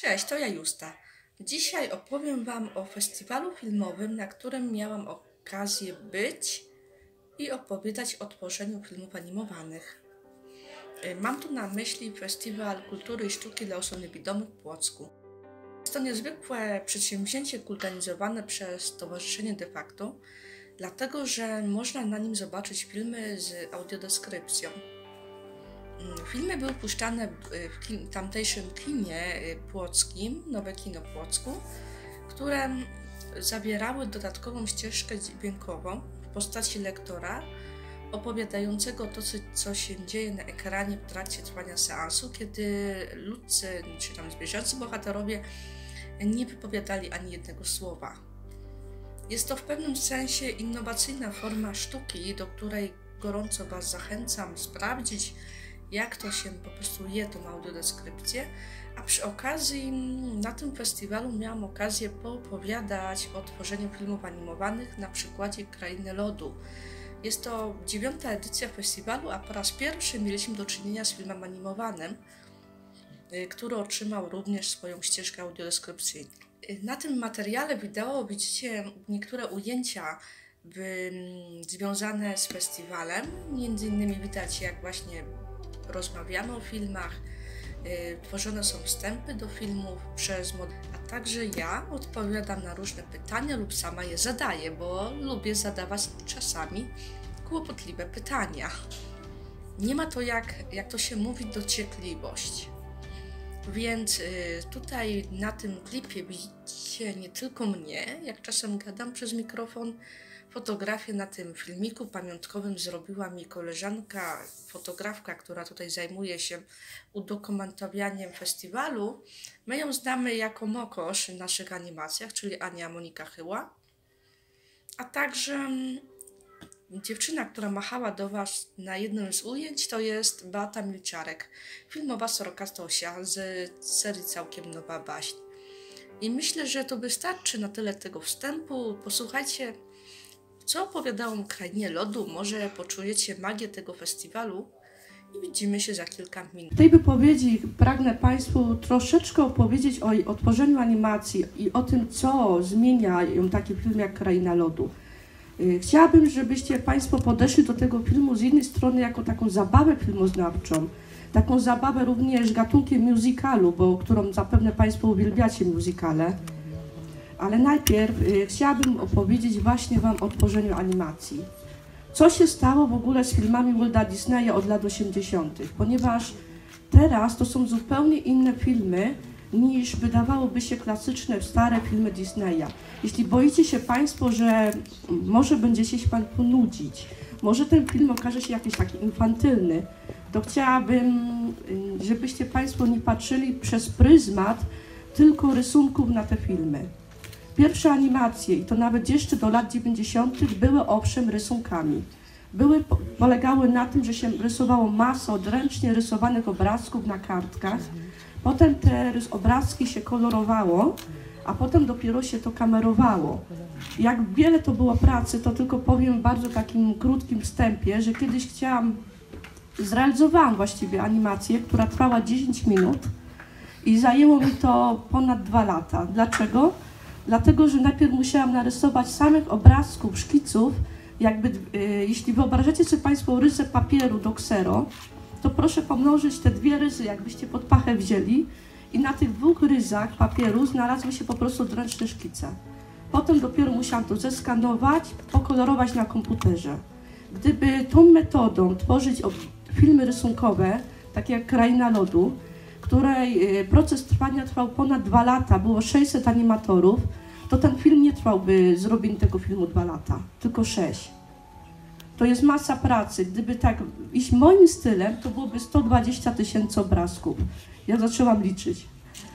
Cześć, to ja Justa. Dzisiaj opowiem Wam o festiwalu filmowym, na którym miałam okazję być i opowiadać o tworzeniu filmów animowanych. Mam tu na myśli Festiwal Kultury i Sztuki dla Osób Niewidomych w Płocku. Jest to niezwykłe przedsięwzięcie organizowane przez Stowarzyszenie De Facto, dlatego że można na nim zobaczyć filmy z audiodeskrypcją. Filmy były puszczane w tamtejszym kinie płockim, Nowe Kino w Płocku, które zawierały dodatkową ścieżkę dźwiękową w postaci lektora opowiadającego to, co się dzieje na ekranie w trakcie trwania seansu, kiedy ludzcy czy tam zwierzęcy bohaterowie nie wypowiadali ani jednego słowa. Jest to w pewnym sensie innowacyjna forma sztuki, do której gorąco Was zachęcam sprawdzić, jak to się po prostu je tą audiodeskrypcję, a przy okazji na tym festiwalu miałam okazję poopowiadać o tworzeniu filmów animowanych na przykładzie Krainy Lodu. Jest to 9. edycja festiwalu, a po raz pierwszy mieliśmy do czynienia z filmem animowanym, który otrzymał również swoją ścieżkę audiodeskrypcyjną. Na tym materiale wideo widzicie niektóre ujęcia związane z festiwalem. Między innymi widać, jak właśnie rozmawiamy o filmach, tworzone są wstępy do filmów przez a także ja odpowiadam na różne pytania lub sama je zadaję, bo lubię zadawać czasami kłopotliwe pytania. Nie ma to, jak to się mówi, dociekliwość. Więc tutaj na tym klipie widzicie nie tylko mnie, jak czasem gadam przez mikrofon. Fotografię na tym filmiku pamiątkowym zrobiła mi koleżanka, fotografka, która tutaj zajmuje się udokumentowaniem festiwalu. My ją znamy jako Mokosz w naszych animacjach, czyli Ania Monika Chyła. A także dziewczyna, która machała do Was na jednym z ujęć, to jest Beata Milczarek, filmowa Soroka Stosia z serii Całkiem Nowa Baśń. I myślę, że to wystarczy na tyle tego wstępu. Posłuchajcie, co opowiadałam o Krainie Lodu. Może poczujecie magię tego festiwalu i widzimy się za kilka minut. W tej wypowiedzi pragnę Państwu troszeczkę opowiedzieć o tworzeniu animacji i o tym, co zmienia ją taki film jak Kraina Lodu. Chciałabym, żebyście Państwo podeszli do tego filmu z jednej strony jako taką zabawę filmoznawczą, taką zabawę również gatunkiem musicalu, którą zapewne Państwo uwielbiacie musicale. Ale najpierw chciałabym opowiedzieć właśnie Wam o tworzeniu animacji. Co się stało w ogóle z filmami Walta Disneya od lat 80., ponieważ teraz to są zupełnie inne filmy niż wydawałoby się klasyczne, stare filmy Disneya. Jeśli boicie się Państwo, że może będziecie się Państwo nudzić, może ten film okaże się jakiś taki infantylny, to chciałabym, żebyście Państwo nie patrzyli przez pryzmat tylko rysunków na te filmy. Pierwsze animacje, i to nawet jeszcze do lat 90., były owszem rysunkami. Polegały na tym, że się rysowało masę odręcznie rysowanych obrazków na kartkach. Potem te obrazki się kolorowało, a potem dopiero się to kamerowało. Jak wiele to było pracy, to tylko powiem w bardzo takim krótkim wstępie, że kiedyś zrealizowałam właściwie animację, która trwała 10 minut i zajęło mi to ponad 2 lata. Dlaczego? Dlatego, że najpierw musiałam narysować samych obrazków, szkiców, jeśli wyobrażacie sobie Państwo rysę papieru do ksero, to proszę pomnożyć te 2 rysy, jakbyście pod pachę wzięli i na tych 2 ryzach papieru znalazły się po prostu odręczne szkice. Potem dopiero musiałam to zeskanować, pokolorować na komputerze. Gdyby tą metodą tworzyć filmy rysunkowe, takie jak Kraina Lodu, której proces trwania trwał ponad 2 lata, było 600 animatorów, to ten film nie trwałby zrobienie tego filmu 2 lata, tylko 6. To jest masa pracy. Gdyby tak iść moim stylem, to byłoby 120 000 obrazków. Ja zaczęłam liczyć.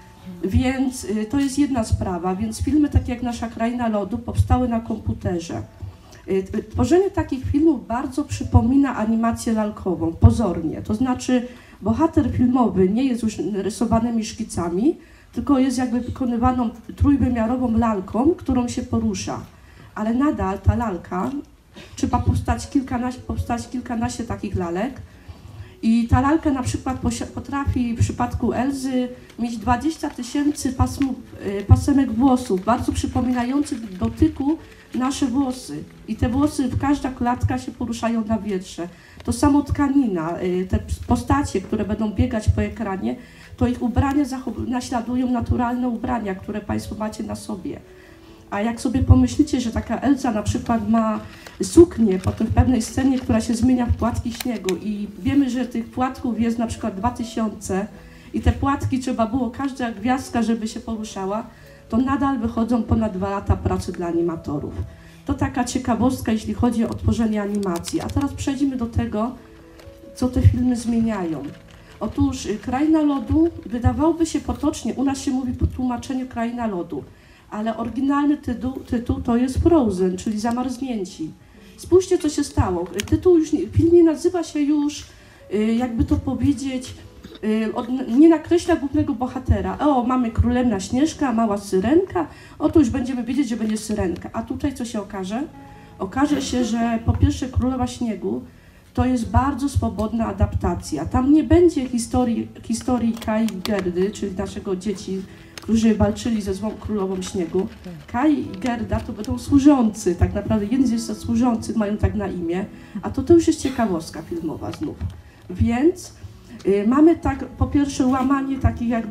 Więc to jest jedna sprawa. Więc filmy takie jak nasza Kraina Lodu powstały na komputerze. Tworzenie takich filmów bardzo przypomina animację lalkową, pozornie. To znaczy bohater filmowy nie jest już rysowanymi szkicami, tylko jest jakby wykonywaną trójwymiarową lalką, którą się porusza. Ale nadal ta lalka, trzeba powstać kilkanaście takich lalek I ta lalka na przykład potrafi w przypadku Elzy mieć 20 000 pasemek włosów, bardzo przypominających w dotyku nasze włosy. I te włosy, każda klatka się poruszają na wietrze. To samo tkanina, te postacie, które będą biegać po ekranie, to ich ubrania naśladują naturalne ubrania, które Państwo macie na sobie. A jak sobie pomyślicie, że taka Elza na przykład ma suknię potem w pewnej scenie, która się zmienia w płatki śniegu i wiemy, że tych płatków jest na przykład 2000 i te płatki trzeba było, każda gwiazdka, żeby się poruszała, to nadal wychodzą ponad 2 lata pracy dla animatorów. To taka ciekawostka, jeśli chodzi o tworzenie animacji. A teraz przejdźmy do tego, co te filmy zmieniają. Otóż Kraina Lodu, wydawałoby się potocznie, u nas się mówi po tłumaczeniu Kraina Lodu, ale oryginalny tytuł to jest Frozen, czyli Zamarznięci. Spójrzcie, co się stało. Tytuł już, film nie nazywa się już, jakby to powiedzieć, nie nakreśla głównego bohatera. O, mamy Królewna Śnieżka, mała syrenka, o to już będziemy wiedzieć, że będzie syrenka. A tutaj co się okaże? Okaże się, że po pierwsze Królowa Śniegu to jest bardzo swobodna adaptacja. Tam nie będzie historii Kai i Gerdy, czyli naszego dzieci, którzy walczyli ze złą Królową Śniegu. Kai i Gerda to będą służący, tak naprawdę jeden z służących mają tak na imię, a to już jest ciekawostka filmowa znów. Więc mamy tak, po pierwsze łamanie takich jakby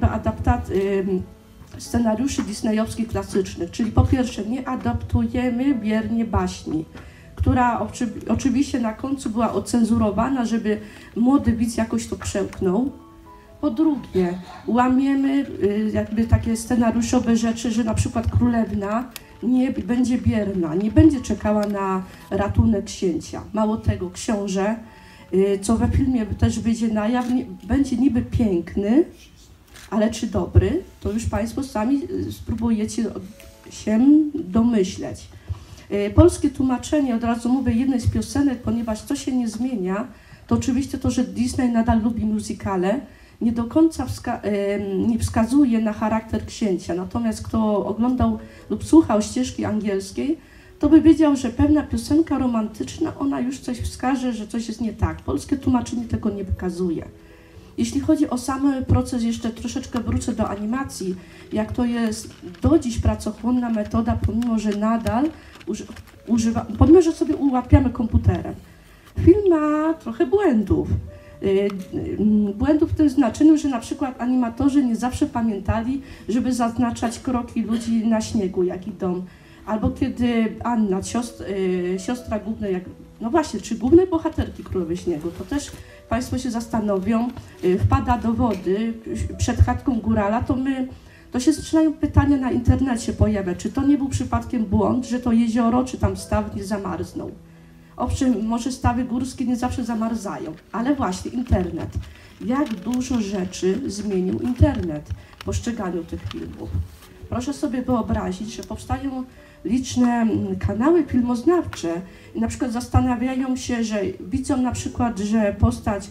scenariuszy disneyowskich klasycznych, czyli po pierwsze nie adaptujemy biernie baśni, która oczywiście na końcu była ocenzurowana, żeby młody widz jakoś to przełknął. Po drugie, łamiemy jakby takie scenariuszowe rzeczy, że na przykład królewna nie będzie bierna, nie będzie czekała na ratunek księcia. Mało tego, książę, co we filmie też wyjdzie na jaw, będzie niby piękny, ale czy dobry, to już Państwo sami spróbujecie się domyśleć. Polskie tłumaczenie, od razu mówię, jednej z piosenek, ponieważ to się nie zmienia, to oczywiście to, że Disney nadal lubi musicale, nie do końca nie wskazuje na charakter księcia. Natomiast kto oglądał lub słuchał ścieżki angielskiej, to by wiedział, że pewna piosenka romantyczna, ona już coś wskaże, że coś jest nie tak. Polskie tłumaczenie tego nie wykazuje. Jeśli chodzi o sam proces, jeszcze troszeczkę wrócę do animacji, jak to jest do dziś pracochłonna metoda, pomimo że nadal pomimo że sobie ułapiamy komputerem. Film ma trochę błędów. Błędów w tym znaczeniu, że na przykład animatorzy nie zawsze pamiętali, żeby zaznaczać kroki ludzi na śniegu, jak idą. Albo kiedy Anna, siostra głównej, no właśnie, czy głównej bohaterki Królowej Śniegu, to też Państwo się zastanowią, wpada do wody przed chatką górala, to się zaczynają pytania na internecie pojawiać, czy to nie był przypadkiem błąd, że to jezioro, czy tam staw nie zamarznął. Owszem, może stawy górskie nie zawsze zamarzają, ale właśnie internet. Jak dużo rzeczy zmienił internet w postrzeganiu tych filmów. Proszę sobie wyobrazić, że powstają liczne kanały filmoznawcze i na przykład zastanawiają się, że widzą na przykład, że postać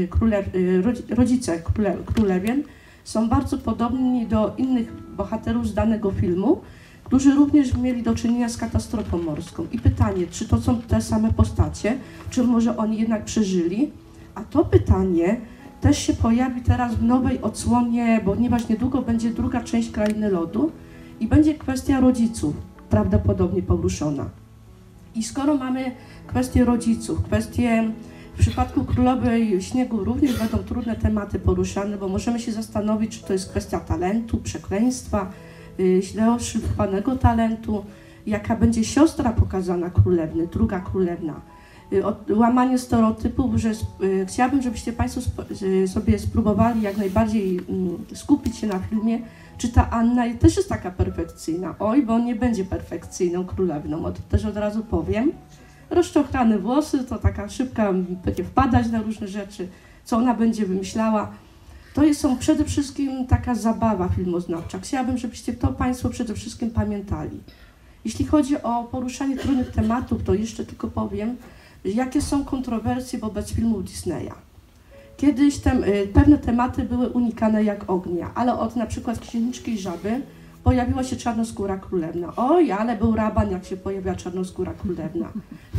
rodzice królewien są bardzo podobni do innych bohaterów z danego filmu, którzy również mieli do czynienia z katastrofą morską. I pytanie, czy to są te same postacie, czy może oni jednak przeżyli? A to pytanie też się pojawi teraz w nowej odsłonie, ponieważ niedługo będzie druga część Krainy Lodu i będzie kwestia rodziców prawdopodobnie poruszona. I skoro mamy kwestię rodziców, w przypadku Królowej Śniegu również będą trudne tematy poruszane, bo możemy się zastanowić, czy to jest kwestia talentu, przekleństwa, źle oszyfrowanego talentu, jaka będzie siostra pokazana królewny, druga królewna. Łamanie stereotypów, że chciałabym, żebyście Państwo sobie spróbowali jak najbardziej skupić się na filmie, czy ta Anna też jest taka perfekcyjna. Oj, bo nie będzie perfekcyjną królewną, też od razu powiem. Rozczochrane włosy, to taka szybka, będzie wpadać na różne rzeczy, co ona będzie wymyślała. To są przede wszystkim taka zabawa filmoznawcza. Chciałabym, żebyście to Państwo przede wszystkim pamiętali. Jeśli chodzi o poruszanie trudnych tematów, to jeszcze tylko powiem, jakie są kontrowersje wobec filmów Disneya. Kiedyś pewne tematy były unikane jak ognia, ale od na przykład Księżniczki i Żaby pojawiła się Czarnoskóra Królewna. Oj, ale był raban, jak się pojawiła Czarnoskóra Królewna. W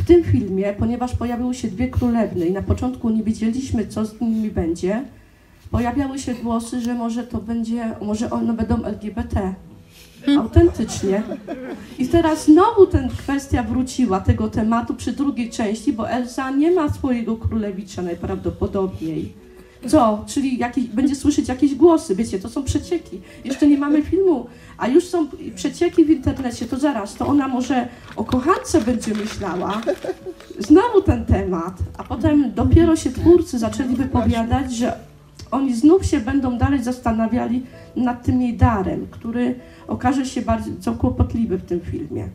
W tym filmie, ponieważ pojawiły się dwie królewny i na początku nie wiedzieliśmy, co z nimi będzie, pojawiały się głosy, że może one będą LGBT. Autentycznie. I teraz znowu kwestia wróciła tego tematu przy drugiej części, bo Elsa nie ma swojego królewicza najprawdopodobniej. Co? Czyli będzie słyszeć jakieś głosy, wiecie, to są przecieki. Jeszcze nie mamy filmu, a już są przecieki w internecie, to zaraz, to ona może o kochance będzie myślała. Znowu ten temat, a potem dopiero się twórcy zaczęli wypowiadać, że oni znów się będą dalej zastanawiali nad tym jej darem, który okaże się bardzo kłopotliwy w tym filmie.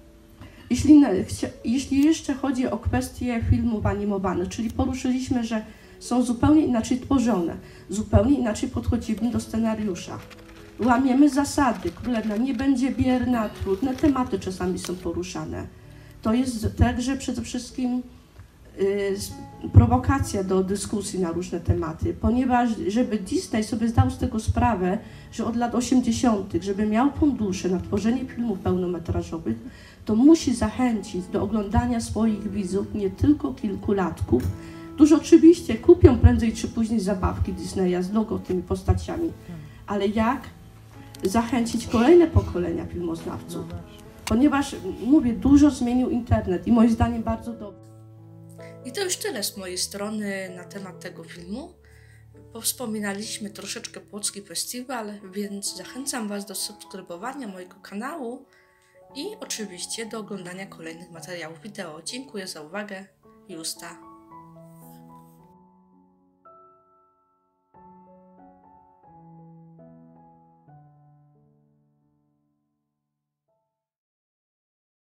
Jeśli jeszcze chodzi o kwestię filmów animowanych, czyli poruszyliśmy, że są zupełnie inaczej tworzone, zupełnie inaczej podchodzimy do scenariusza. Łamiemy zasady, królewna nie będzie bierna, trudne tematy czasami są poruszane. To jest także przede wszystkim prowokacja do dyskusji na różne tematy, ponieważ żeby Disney sobie zdał z tego sprawę, że od lat 80., żeby miał fundusze na tworzenie filmów pełnometrażowych, to musi zachęcić do oglądania swoich widzów nie tylko kilkulatków, którzy oczywiście kupią prędzej czy później zabawki Disneya z logo tymi postaciami, ale jak zachęcić kolejne pokolenia filmoznawców? Ponieważ, mówię, dużo zmienił internet i moim zdaniem bardzo dobrze. I to już tyle z mojej strony na temat tego filmu. Powspominaliśmy troszeczkę Płocki Festiwal, więc zachęcam Was do subskrybowania mojego kanału i oczywiście do oglądania kolejnych materiałów wideo. Dziękuję za uwagę. Justa.